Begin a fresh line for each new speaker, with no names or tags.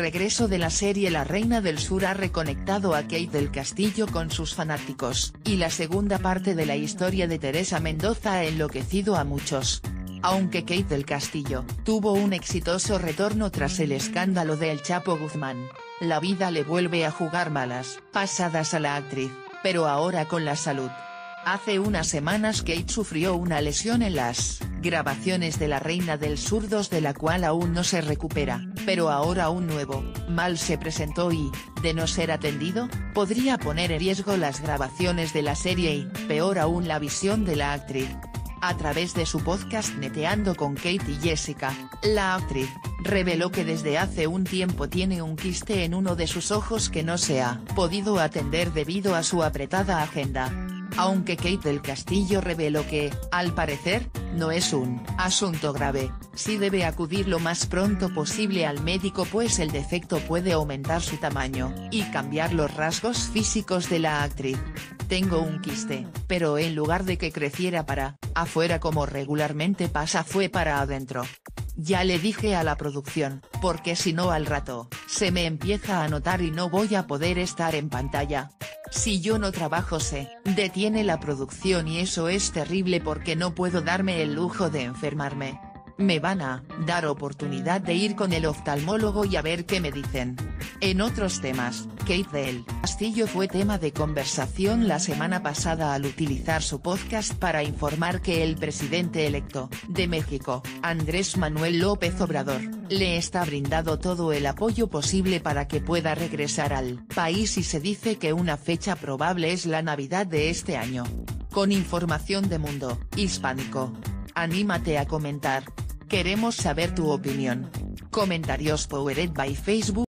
regreso de la serie La Reina del Sur ha reconectado a Kate del Castillo con sus fanáticos, y la segunda parte de la historia de Teresa Mendoza ha enloquecido a muchos. Aunque Kate del Castillo tuvo un exitoso retorno tras el escándalo de El Chapo Guzmán, la vida le vuelve a jugar malas pasadas a la actriz, pero ahora con la salud. Hace unas semanas Kate sufrió una lesión en las grabaciones de La Reina del Sur 2, de la cual aún no se recupera, pero ahora un nuevo mal se presentó y, de no ser atendido, podría poner en riesgo las grabaciones de la serie y, peor aún, la visión de la actriz. A través de su podcast Neteando con Kate y Jessica, la actriz reveló que desde hace un tiempo tiene un quiste en uno de sus ojos que no se ha podido atender debido a su apretada agenda. Aunque Kate del Castillo reveló que, al parecer, no es un asunto grave, sí debe acudir lo más pronto posible al médico, pues el defecto puede aumentar su tamaño y cambiar los rasgos físicos de la actriz. Tengo un quiste, pero en lugar de que creciera para afuera como regularmente pasa, fue para adentro. Ya le dije a la producción, porque si no al rato se me empieza a notar y no voy a poder estar en pantalla. Si yo no trabajo se detiene la producción y eso es terrible porque no puedo darme el lujo de enfermarme. Me van a dar oportunidad de ir con el oftalmólogo y a ver qué me dicen. En otros temas, Kate del Castillo fue tema de conversación la semana pasada al utilizar su podcast para informar que el presidente electo de México, Andrés Manuel López Obrador, le está brindando todo el apoyo posible para que pueda regresar al país y se dice que una fecha probable es la Navidad de este año. Con información de Mundo Hispánico. Anímate a comentar. Queremos saber tu opinión. Comentarios powered by Facebook.